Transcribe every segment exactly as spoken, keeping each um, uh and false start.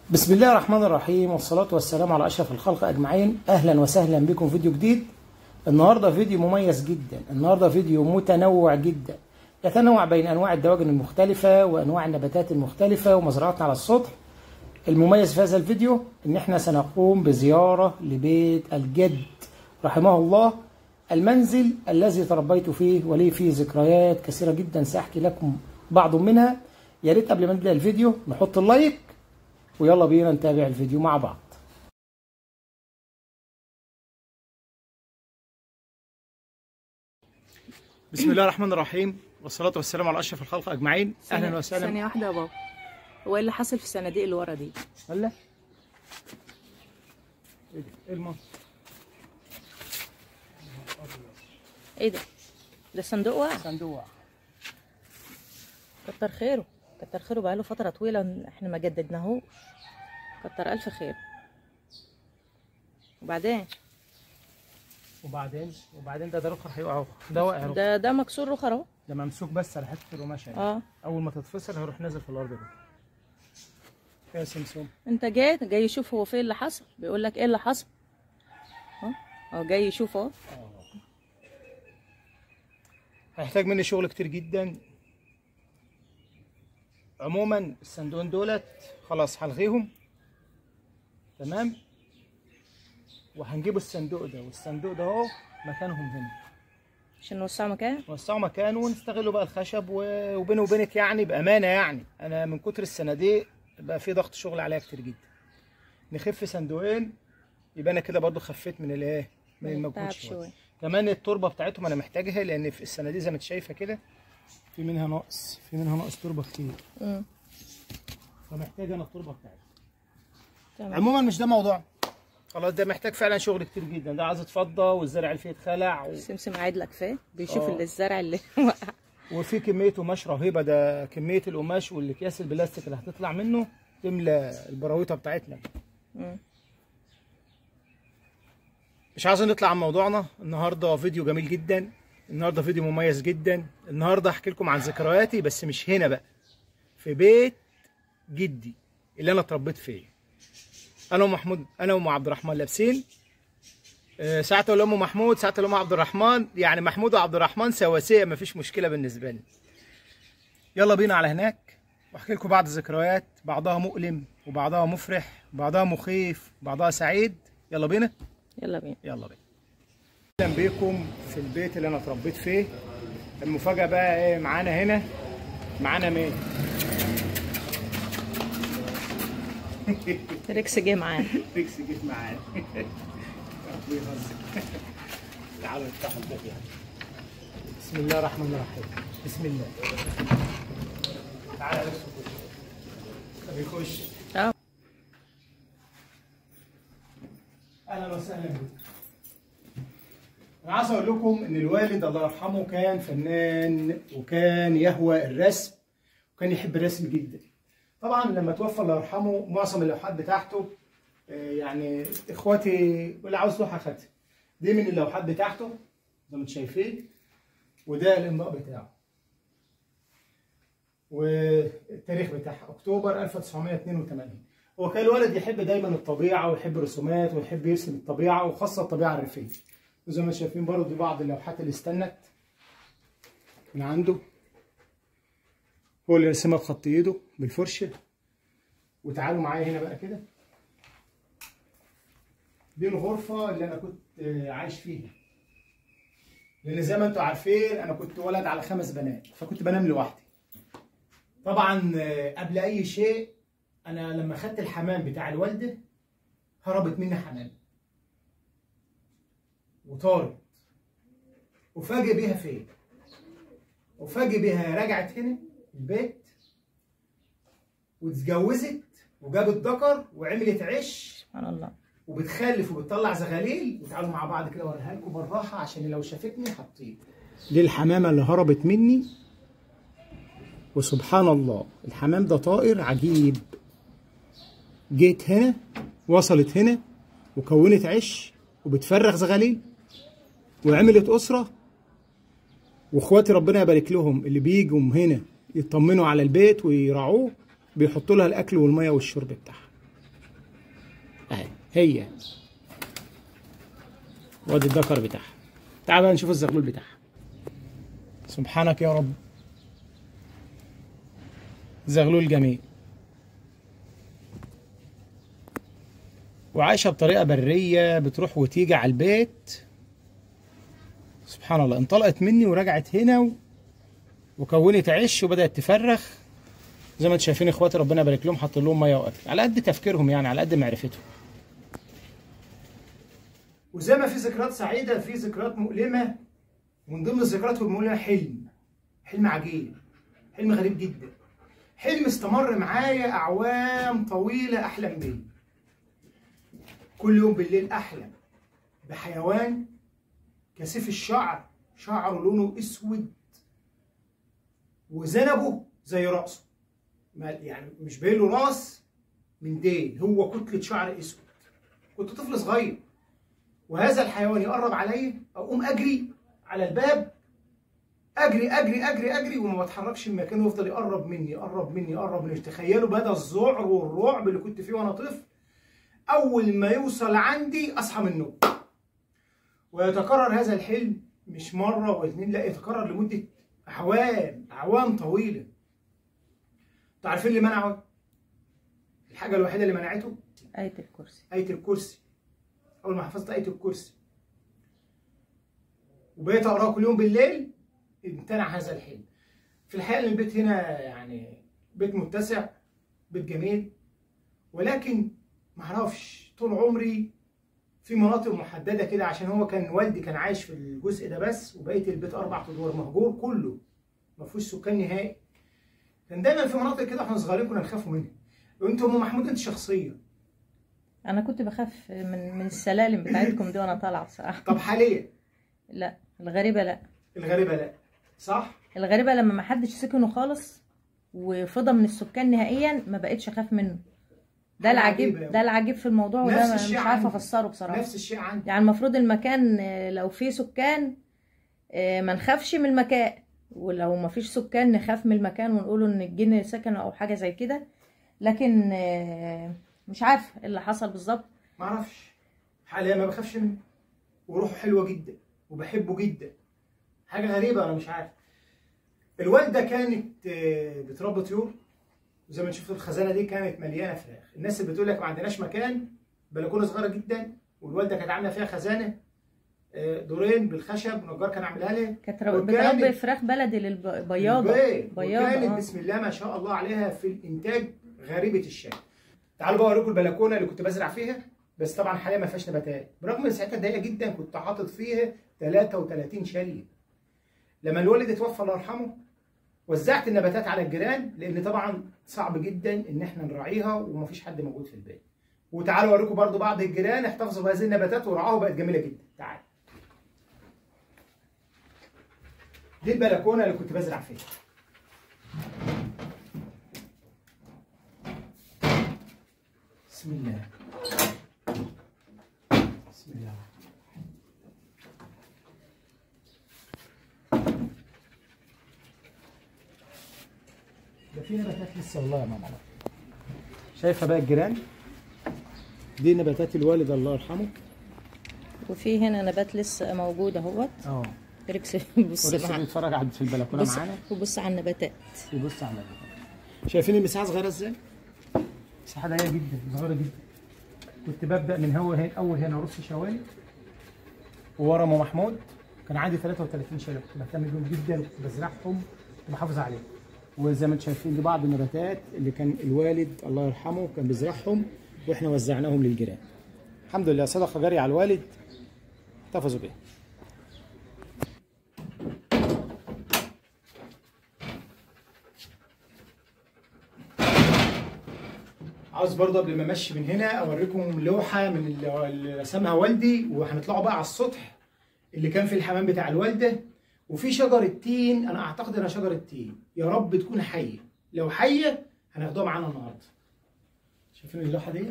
بسم الله الرحمن الرحيم، والصلاة والسلام على أشرف الخلق أجمعين. أهلا وسهلا بكم فيديو جديد. النهاردة فيديو مميز جدا، النهاردة فيديو متنوع جدا، يتنوع بين أنواع الدواجن المختلفة وأنواع النباتات المختلفة ومزرعتنا على السطح. المميز في هذا الفيديو إن احنا سنقوم بزيارة لبيت الجد رحمه الله، المنزل الذي تربيت فيه ولي فيه ذكريات كثيرة جدا، سأحكي لكم بعض منها. يا ريت قبل ما نبدأ الفيديو نحط اللايك، ويلا بينا نتابع الفيديو مع بعض. بسم الله الرحمن الرحيم، والصلاة والسلام على أشرف الخلق أجمعين. أهلا وسهلا. ثانية واحدة يا بابا، هو ايه اللي حصل في الصناديق اللي ورا دي؟ ولا ايه ده؟ ايه المنظر؟ ايه ده؟ ده صندوق واقع. صندوق واقع. كتر خيره، كتر خيره، بقاله فترة طويلة احنا ما جددناهوش. كتر ألف خير. وبعدين وبعدين وبعدين ده ده رخر هيقع اهو، ده واقع اهو، ده ده مكسور رخر اهو، ده ممسوك بس على حته القماشه يعني. اه اول ما تتفصل هيروح نازل في الارض ده. يا سمسم، انت جاي جاي يشوف هو فين اللي حصل، بيقول لك ايه اللي حصل. اه هو جاي يشوف اهو. هيحتاج مني شغل كتير جدا. عموما الصندوقين دولت خلاص هلغيهم، تمام، وهنجيب الصندوق ده والصندوق ده اهو مكانهم هنا، عشان نوسعوا مكان، نوسعوا مكان ونستغلوا بقى الخشب. وبيني وبينك يعني بامانه، يعني انا من كتر الصناديق بقى في ضغط شغل عليا كتير جدا. نخف صندوقين يبقى انا كده برضو خفيت من الايه، من المجهود شويه. كمان التربه بتاعتهم انا محتاجها، لان في الصناديق زي ما انت شايفه كده في منها نقص، في منها نقص تربه كتير، امم فمحتاج انا التربه بتاعتها. تمام. عموما مش ده موضوع، خلاص ده محتاج فعلا شغل كتير جدا. ده عايز اتفضى والزرع اللي فيه يتخلع و... سمسم قاعد لك فين بيشوف آه. اللي الزرع اللي وقع. وفي كميه قماش رهيبه، ده كميه القماش والاكياس البلاستيك اللي هتطلع منه تملى البراويطه بتاعتنا. امم مش عايز نطلع عن موضوعنا. النهارده فيديو جميل جدا، النهارده فيديو مميز جدا. النهارده هحكي لكم عن ذكرياتي، بس مش هنا بقى، في بيت جدي اللي انا اتربيت فيه. انا ومحمود، انا وام عبد الرحمن لابسين، أه ساعه اقول ام محمود ساعه اقول ام عبد الرحمن، يعني محمود وعبد الرحمن سواسيه، مفيش مشكله بالنسبه لي. يلا بينا على هناك واحكي لكم بعض الذكريات، بعضها مؤلم وبعضها مفرح، بعضها مخيف بعضها سعيد. يلا بينا يلا بينا يلا بينا. اهلا بيكم في البيت اللي انا اتربيت فيه. المفاجاه بقى ايه معانا هنا؟ معانا مين؟ ريكس جه معانا. ريكس جه معانا. تعالوا نفتحوا الباب يعني. بسم الله الرحمن الرحيم. بسم الله. تعالى ريكس خش. طب يخش. اه اهلا وسهلا بكم. انا عايز اقول لكم ان الوالد الله يرحمه كان فنان، وكان يهوى الرسم، وكان يحب الرسم جدا. طبعا لما توفى الله يرحمه معظم اللوحات بتاعته، يعني اخواتي واللي عاوز لوحه خدها، دي من اللوحات بتاعته زي ما انتم شايفين، وده الامضاء بتاعه والتاريخ بتاعها اكتوبر ألف وتسعمائة واثنين وثمانين. هو كان الولد يحب دايما الطبيعه ويحب الرسومات ويحب يرسم الطبيعه، وخاصه الطبيعه الريفيه. وزي ما شايفين برضه دي بعض اللوحات اللي استنت من عنده، هو اللي رسمها بخط ايده بالفرشه. وتعالوا معايا هنا بقى كده، دي الغرفه اللي انا كنت عايش فيها، لان زي ما انتم عارفين انا كنت ولد على خمس بنات، فكنت بنام لوحدي. طبعا قبل اي شيء انا لما خدت الحمام بتاع الوالده هربت مني حمام وطارت، وفاجئ بيها فين؟ وفاجئ بيها رجعت هنا البيت واتجوزت وجابت ذكر وعملت عش، سبحان الله، وبتخلف وبتطلع زغاليل. وتعالوا مع بعض كده اوريها لكم بالراحه عشان لو شافتني هتطير. دي الحمامه اللي هربت مني، وسبحان الله الحمام ده طائر عجيب. جيت هنا، وصلت هنا وكونت عش وبتفرغ زغاليل وعملت اسره. واخواتي ربنا يبارك لهم اللي بيجوا هنا يطمنوا على البيت ويراعوه، بيحطوا لها الاكل والميه والشرب بتاعها. اهي هي. وادي الذكر بتاعها. تعال بقى نشوف الزغلول بتاعها. سبحانك يا رب. زغلول جميل. وعايشه بطريقه بريه، بتروح وتيجي على البيت. سبحان الله، انطلقت مني ورجعت هنا و... وكونت عش وبدات تفرخ زي ما انتم شايفين. اخواتي ربنا يبارك لهم حاطين لهم ميه واكل على قد تفكيرهم، يعني على قد معرفتهم. وزي ما في ذكريات سعيده في ذكريات مؤلمه، ومن ضمن الذكريات المؤلمه حلم حلم عجيب، حلم غريب جدا، حلم استمر معايا اعوام طويله احلم بيه. كل يوم بالليل احلم بحيوان كثيف الشعر، شعره لونه اسود وذنبه زي راسه، يعني مش باين له راس من ديل، هو كتله شعر اسود. كنت طفل صغير، وهذا الحيوان يقرب عليا اقوم اجري على الباب، اجري اجري اجري اجري وما بتحركش من مكانه، ويفضل يقرب مني يقرب مني يقرب مني. تخيلوا بدا الذعر والرعب اللي كنت فيه وانا طفل. اول ما يوصل عندي اصحى من النوم. ويتكرر هذا الحلم مش مره واثنين، لا، يتكرر لمده اعوام اعوام طويله. انتوا عارفين اللي منعه؟ الحاجه الوحيده اللي منعته آية الكرسي. آية الكرسي. اول ما حفظت آية الكرسي وبقيت اقراها كل يوم بالليل امتنع هذا الحلم. في الحقيقه البيت هنا يعني بيت متسع، بيت جميل، ولكن معرفش طول عمري في مناطق محدده كده، عشان هو كان والدي كان عايش في الجزء ده بس، وبقيه البيت اربع ادوار مهجور كله ما فيهوش سكان نهائي. كان دايما في مناطق كده احنا صغيرين كنا نخافوا منها. وانت ام محمود انت شخصيا؟ انا كنت بخاف من من السلالم بتاعتكم دي وانا طالعه بصراحه. طب حاليا؟ لا، الغريبه لا. الغريبه لا، صح؟ الغريبه لما ما حدش سكنه خالص وفضى من السكان نهائيا ما بقتش اخاف منه. ده العجيب، ده العجيب في الموضوع، وده مش عارفه افسره بصراحه. نفس الشيء عندي. يعني المفروض المكان لو فيه سكان ما نخافش من المكان، ولو ما فيش سكان نخاف من المكان ونقوله ان الجن سكنه او حاجه زي كده. لكن مش عارفه ايه اللي حصل بالظبط. ما اعرفش. حاليا ما بخافش منه، وروحه حلوه جدا وبحبه جدا. حاجه غريبه انا مش عارف. الوالده كانت بتربي طيور، وزي ما شفتوا الخزانه دي كانت مليانه فراخ. الناس اللي بتقول لك ما عندناش مكان، بلكونه صغيره جدا، والوالده كانت عامله فيها خزانه دورين بالخشب، ونجار كان عاملها لها. كانت بتربي فراخ بلدي للبياضه. بياضه. كانت بسم الله ما شاء الله عليها في الانتاج غريبه الشكل. تعالوا بقى اوريكم البلكونه اللي كنت بزرع فيها، بس طبعا حاليا ما فيهاش نباتات، برغم ان ساعتها ضيقه جدا كنت حاطط فيها ثلاثة وثلاثين شاليه. لما الوالد اتوفى الله يرحمه وزعت النباتات على الجيران، لان طبعا صعب جدا ان احنا نراعيها ومفيش حد موجود في البيت. وتعالوا اوريكم برضو بعض الجيران احتفظوا بهذه النباتات ورعاها وبقت جميله جدا. تعالوا. دي البلكونه اللي كنت بزرع فيها. بسم الله. بسم الله. ده في نباتات لسه والله يا ماما. شايفه بقى الجيران؟ دي نباتات الوالد الله يرحمه. وفي هنا نبات لسه موجود اهوت. اه. ريكس بص ولسه بيتفرج على في البلكونه معانا. وبص على النباتات. يبص على النباتات. شايفين المساحه صغيره ازاي؟ مساحه ضيقه جدا، صغيره جدا. كنت ببدا من هو هنا، اول هنا رص شوالي، وورا ام محمود كان عندي ثلاثة وثلاثين شاليه، كنت بهتم بيهم جدا، كنت بزرعهم، كنت بحافظ عليهم. وزي ما انتم شايفين دي بعض النباتات اللي كان الوالد الله يرحمه كان بيزرعهم، واحنا وزعناهم للجيران. الحمد لله صدقه جاريه على الوالد احتفظوا بيها. عاوز برضه قبل ما امشي من هنا اوريكم لوحه من اللي رسمها والدي، وهنطلعوا بقى على السطح اللي كان في الحمام بتاع الوالده. وفي شجره تين، انا اعتقد انها شجره تين، يا رب تكون حيه، لو حيه هناخدوها معانا النهارده. شايفين اللوحه دي؟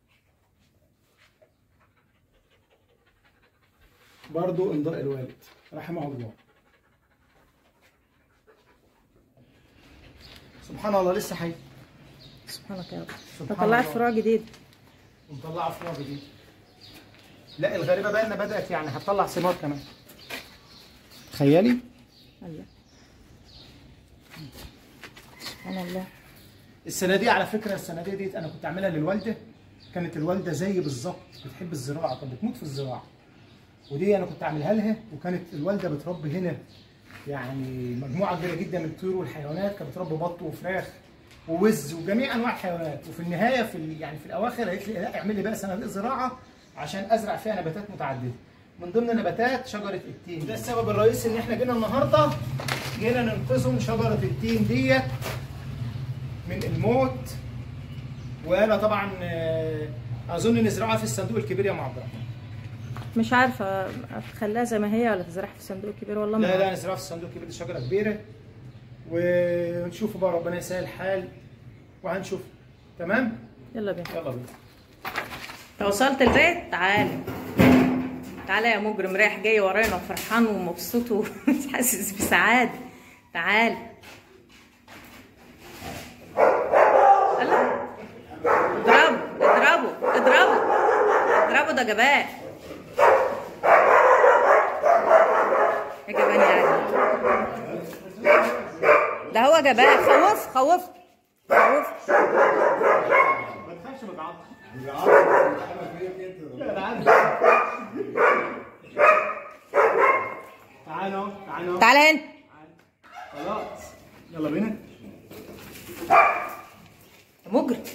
برضه امضاء الوالد رحمه الله. سبحان الله لسه حي. سبحانك يا رب. طلعت فروع جديد. ومطلعه ثمار جديده. لا الغريبه بقى انها بدات يعني هتطلع ثمار كمان. تخيلي. الله سبحان الله. السنه دي على فكره السنه دي ديت انا كنت عاملها للوالده، كانت الوالده زي بالظبط بتحب الزراعه، كانت بتموت في الزراعه. ودي انا كنت عاملها لها، وكانت الوالده بتربي هنا يعني مجموعه كبيره جدا من الطيور والحيوانات، كانت بتربي بط وفراخ ووز وجميع انواع الحيوانات. وفي النهايه في يعني في الاواخر قالت لي لا اعمل لي بقى صناديق زراعه عشان ازرع فيها نباتات متعدده. من ضمن نباتات شجره التين. ده السبب الرئيسي ان احنا جينا النهارده جينا ننقذهم شجره التين ديت من الموت. وانا طبعا اظن نزرعها في الصندوق الكبير يا ام عبد الرحمن. مش عارفه اخليها زي ما هي ولا تزرعها في الصندوق الكبير والله ما لا لا نزرعها في الصندوق الكبير، دي شجره كبيره ونشوف بقى ربنا يسهل الحال وهنشوف. تمام؟ يلا بينا. يلا بينا. انت وصلت البيت؟ تعالى تعالى يا مجرم، رايح جاي ورانا وفرحان ومبسوط وحاسس بسعاده. تعالى. اضربه اضربه اضربه اضربه، ده جبان. يا جبان يا عادل، ده هو جبان. خوف خوف خوف. ما تخافش من العض. تعالى اهو تعالى اهو تعالى هنا. خلاص يلا بينا. مجرم.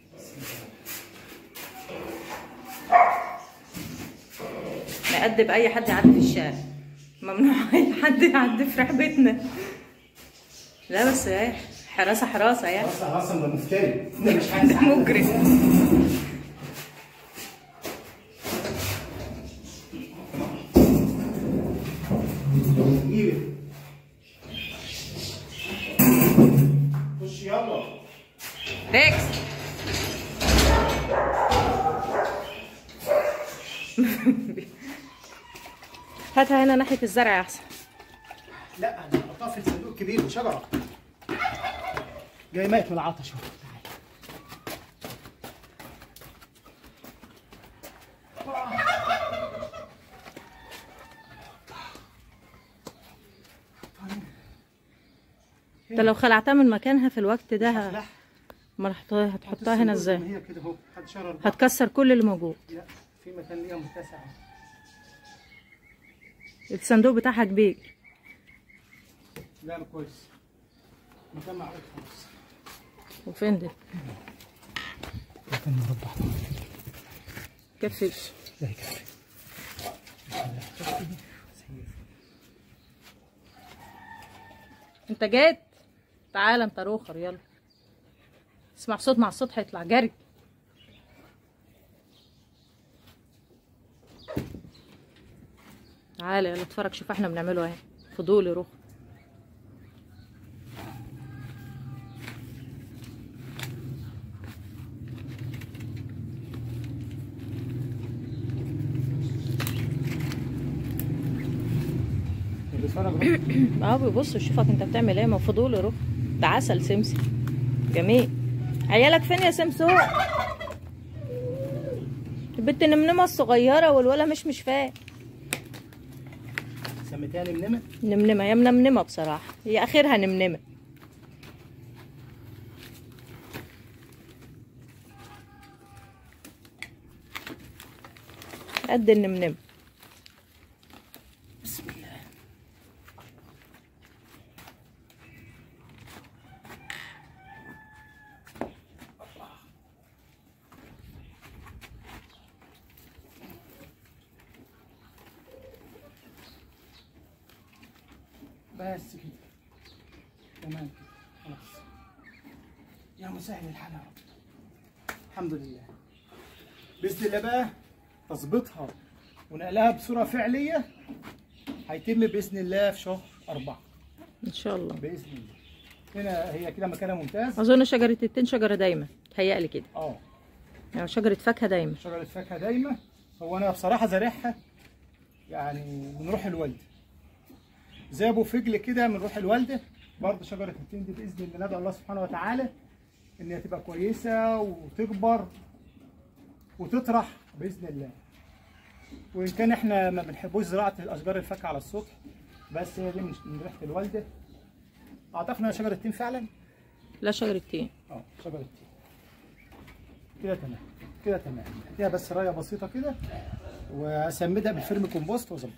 نأدب أي حد يعدي في الشارع، ممنوع أي حد يعدي في رحبتنا. لا بس ايه، حراسة حراسة يعني. حراسة حراسة ده مفتري. مش حاسس مجرم. خش يلا. ريكس. هاتها هنا ناحية الزرع أحسن. لا أنا هحطها في الصندوق الكبير وشجرة. جاي ميت من العطش اهو. انت لو خلعتها من مكانها في الوقت ده ما هتحطها هنا ازاي؟ هي كده اهو هتشرر. هتكسر كل اللي موجود. لا في مكان ليها متسع. الصندوق بتاعها كبير. لا كويس. مكان معروف خلاص. وفين دي؟ مكان مربع. كفيش. لا يكفي. انت جيت؟ تعالى انت روخر يلا. اسمع صوت مع الصوت هيطلع جري. تعالى يلا اتفرج شوف احنا بنعمله اهي. فضولي روخر. اه بيبص يشوفك انت بتعمل ايه. ما فضولي روخر. ده عسل سمسم جميل. عيالك فين يا سمسوم؟ البنت نمنمه الصغيره والولا مش مش فاهم. سميتها نمنمه؟ نمنمه يا منمنمه بصراحه، هي اخرها نمنمه. قد النمنمه. بسم الله. بس كده تمام كده خلاص. يا مسهل الحال يا رب. الحمد لله. باذن الله بقى تظبيطها ونقلها بصوره فعليه هيتم باذن الله في شهر أربعة ان شاء الله باذن الله. هنا هي كده مكانها ممتاز. اظن شجره التين شجره دايمه تهيألي كده. اه يعني شجره فاكهه دايمه. شجره فاكهه دايمه. هو انا بصراحه زارعها يعني من روح الوالده زي ابو فجل كده من روح الوالده. برضه شجره التين دي باذن الله ندعو الله سبحانه وتعالى ان هي تبقى كويسه وتكبر وتطرح باذن الله. وان كان احنا ما بنحبوش زراعه الاشجار الفاكهه على السطح، بس هي دي من ريحه الوالده. اعتقد شجره تين فعلا. لا شجره تين. اه شجره تين. كده تمام كده تمام. اديها بس رايه بسيطه كده واسمدها بالفيرم كومبوست واظبطها.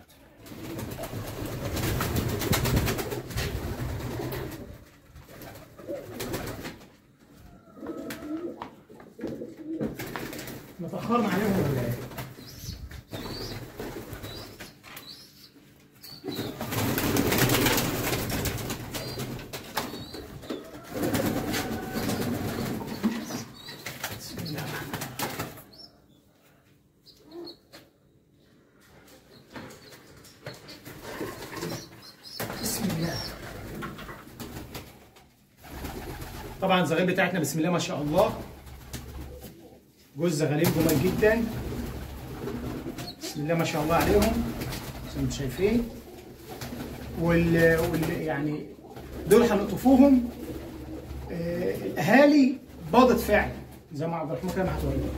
متأخرنا عليهم ولا ايه؟ بسم الله. طبعا الزغاليل بتاعتنا بسم الله ما شاء الله. جوز زغاليل جمال جدا بسم الله ما شاء الله عليهم زي ما انتم شايفين. وال... وال يعني دول هنقطفوهم. آه الاهالي باضت فعلا زي ما عبد الرحمن كده ما هتوريكم.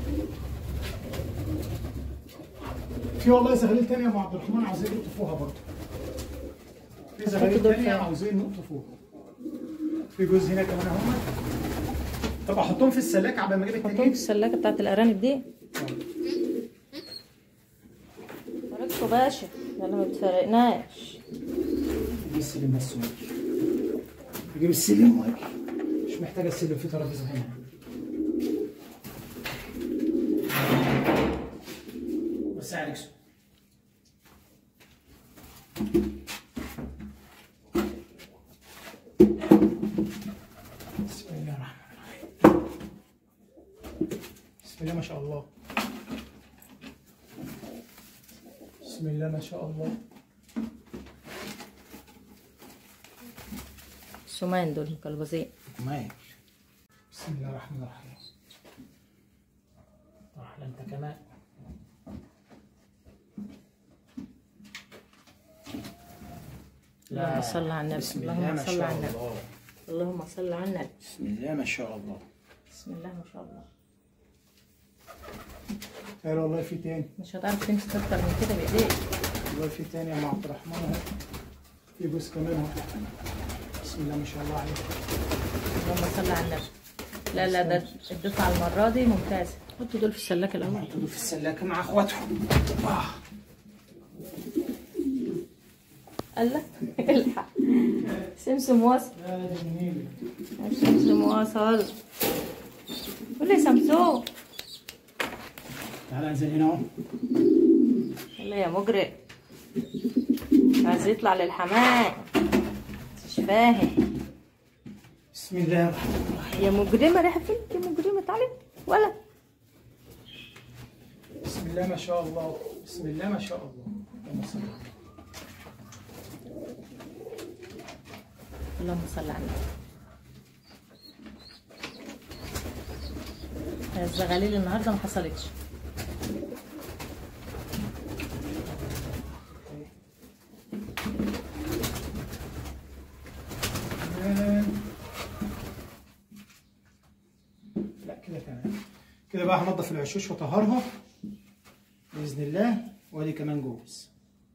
في والله زغاليل ثانيه مع عبد الرحمن عاوزين يقطفوها برضه. في زغاليل ثانيه عاوزين نقطفوها. في جوز هنا كمان اهو. طب احطهم في السلاكه قبل ما اجيب التانيين؟ احطهم في السلاكه بتاعت الارانب دي. فرقته باشا يلا ما بتفرقناش. نجيب السلم بس واجي. نجيب السلم واجي. مش محتاجه السلم في ترابيزه هنا. بس عليك سو. بسم الله الرحمن الرحيم. بسم الله ما شاء الله. بسم الله ما شاء الله. السمان دول مكلبزين. ماشي. بسم الله الرحمن الرحيم. احلى انت كمان. اللهم صل على النبي. بسم الله اللهم ما صل شاء على النبي. الله. اللهم صل على النبي. بسم الله ما شاء الله. بسم الله ما شاء الله. خير والله في تاني. مش هتعرف تمسك اكتر من كده بايديك. والله في تاني يا ام عبد الرحمن اهو. في جوز كمان اهو. بسم الله ما شاء الله عليك. اللهم صل على النبي. لا لا ده الدفعه المره دي ممتازه. حطوا دول في السلاكه الاول. حطوا دول في السلاكه مع اخواتهم. آه. الله الحق سمسم واصل. لا ده جميل. سمسم واصل. قول لي سمسوم. تعالى انزل هنا اهو. يلا يا مجرم. عايز يطلع للحمام. مش فاهم. بسم الله الرحمن الرحيم. يا مجرمه رايحه فين يا مجرمه؟ تعالي ولا. بسم الله ما شاء الله. بسم الله ما شاء الله. اللهم صل على النبي. اللهم صل على النبي. الزغاليل النهارده ما حصلتش. لا كده تمام. كده بقى هنضف العشوش واطهرها باذن الله. وادي كمان جوز.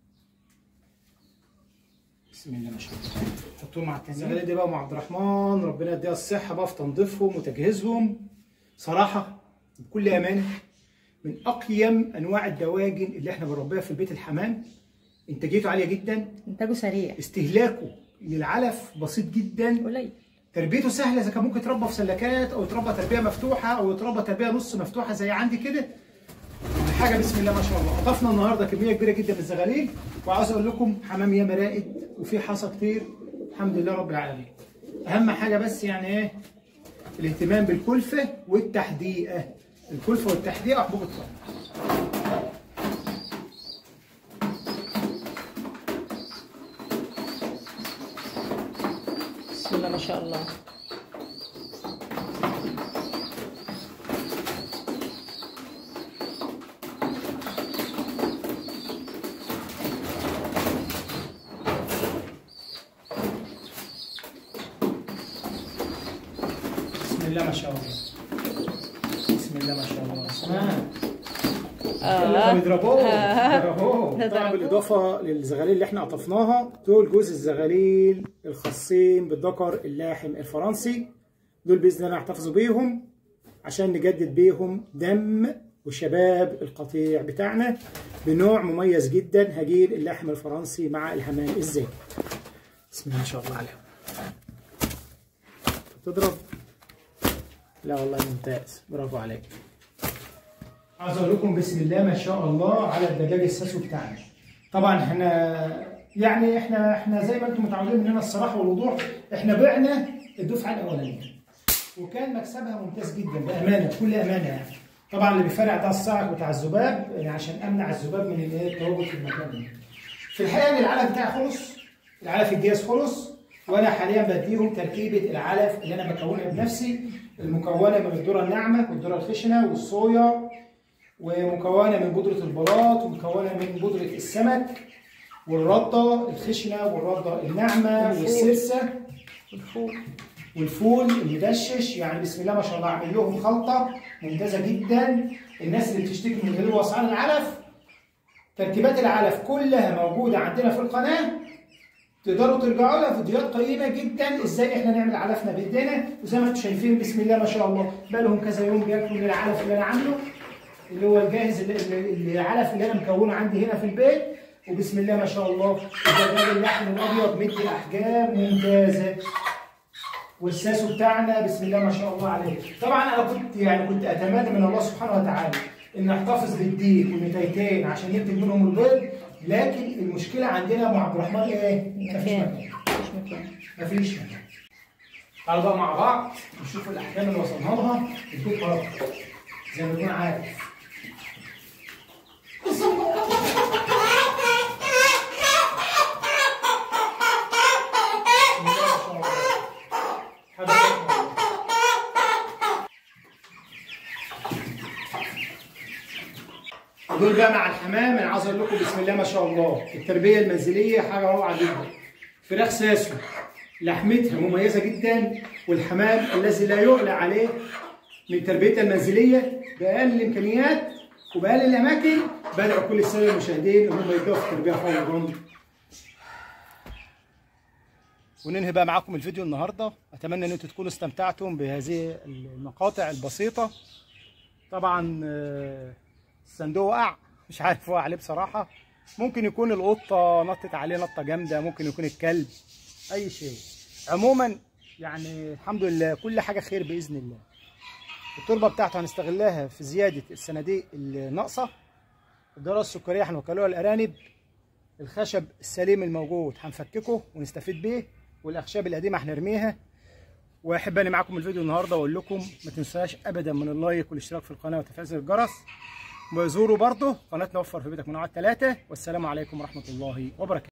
بسم الله ما شاء الله. حطوهم مع التانيين. الزغاليل دي بقى مع عبد الرحمن ربنا يديها الصحه بقى في تنظيفهم وتجهيزهم. صراحه بكل امانه من اقيم انواع الدواجن اللي احنا بنربيها في البيت الحمام. انتاجيته عاليه جدا. انتاجه سريع. استهلاكه للعلف بسيط جدا. قليل. تربيته سهله اذا كان ممكن يتربى في سلكات او يتربى تربيه مفتوحه او يتربى تربيه نص مفتوحه زي عندي كده. حاجه بسم الله ما شاء الله. اضفنا النهارده كميه كبيره جدا من الزغاليل. وعاوز اقول لكم حمام ياما رائد وفي حصى كتير الحمد لله رب العالمين. اهم حاجه بس يعني ايه؟ الاهتمام بالكلفه والتحديقه. الكلفه والتحديقه وحبوب الطعام. بسم الله ما شاء الله. بسم الله ما شاء الله. بسم الله ما شاء الله. اسمها اه بيضربوه آه. بيضربوه. طبعا بالاضافه للزغاليل اللي احنا قطفناها، دول جوز الزغاليل الخاصين بالذكر اللاحم الفرنسي، دول باذن الله نحتفظ بيهم عشان نجدد بيهم دم وشباب القطيع بتاعنا بنوع مميز جدا، هجين اللحم الفرنسي مع الحمام الزاكي. بسم الله ما شاء الله عليهم. تضرب؟ لا والله ممتاز، برافو عليك. عايز اقول لكم بسم الله ما شاء الله على الدجاج الساسو بتاعنا. طبعا احنا يعني احنا احنا زي ما انتم متعودين مننا الصراحه والوضوح، احنا بعنا الدفعه الاولانيه وكان مكسبها ممتاز جدا بامانه، بكل امانه يعني. طبعا اللي بيفرع ده الصاعق بتاع الذباب يعني عشان امنع الذباب من التواجد في المكان ده. في الحقيقه ان العلف بتاعي خلص، العلف الجاهز خلص، وانا حاليا بديهم تركيبه العلف اللي انا بكونها بنفسي، المكونه من الذره الناعمه والذره الخشنه والصويا، ومكونه من بودره البلاط، ومكونه من بودره السمك والرده الخشنه والرده الناعمه والسرسه والفول والفول المدشش. يعني بسم الله ما شاء الله عامل لهم خلطه ممتازه جدا. الناس اللي بتشتكي من غلو اسعار العلف، تركيبات العلف كلها موجوده عندنا في القناه، تقدروا ترجعوا لها فيديوهات قيمه جدا ازاي احنا نعمل علفنا بايدينا. وزي ما انتم شايفين بسم الله ما شاء الله بقى لهم كذا يوم بياكلوا من العلف اللي انا عامله، اللي هو الجاهز، اللي العلف اللي انا مكونه عندي هنا في البيت. وبسم الله ما شاء الله الدجاج اللحم الابيض مدي احجام ممتازه، والساسو بتاعنا بسم الله ما شاء الله عليه. طبعا انا كنت يعني كنت اتمنى من الله سبحانه وتعالى ان احتفظ بالديك والنتايتين عشان ينتج منهم البيض، لكن المشكله عندنا يا ابو عبد الرحمن ايه؟ مفيش مكان. مفيش مكان. مفيش مكان. تعالوا بقى مع بعض نشوف الاحجام اللي وصلنا لها البيت برضه زي ما تكون عارف. دول بقى مع الحمام. انا عايز اقول لكم بسم الله ما شاء الله التربيه المنزليه حاجه روعه جدا. فراخ ساسو لحمتها مميزه جدا، والحمام الذي لا يعلى عليه من تربيتها المنزليه باقل الامكانيات وباقل الاماكن. بدعو كل الساده المشاهدين ان هم يبداوا في التربيه فورا. وننهي بقى معاكم الفيديو النهارده. اتمنى ان انتم تكونوا استمتعتم بهذه المقاطع البسيطه. طبعا الصندوق وقع، مش عارف وقع عليه بصراحه، ممكن يكون القطه نطت عليه نطه جامده، ممكن يكون الكلب، اي شيء. عموما يعني الحمد لله كل حاجه خير باذن الله. التربه بتاعته هنستغلها في زياده الصناديق الناقصه، الذره السكريه هنوكلوها الارانب، الخشب السليم الموجود هنفككه ونستفيد بيه، والاخشاب القديمه هنرميها. واحب اني معاكم الفيديو النهارده واقول لكم ما تنساش ابدا من اللايك والاشتراك في القناه وتفعيل زر الجرس، وزوروا برضه قناتنا وفر في بيتك من نوع الثلاثه. والسلام عليكم ورحمه الله وبركاته.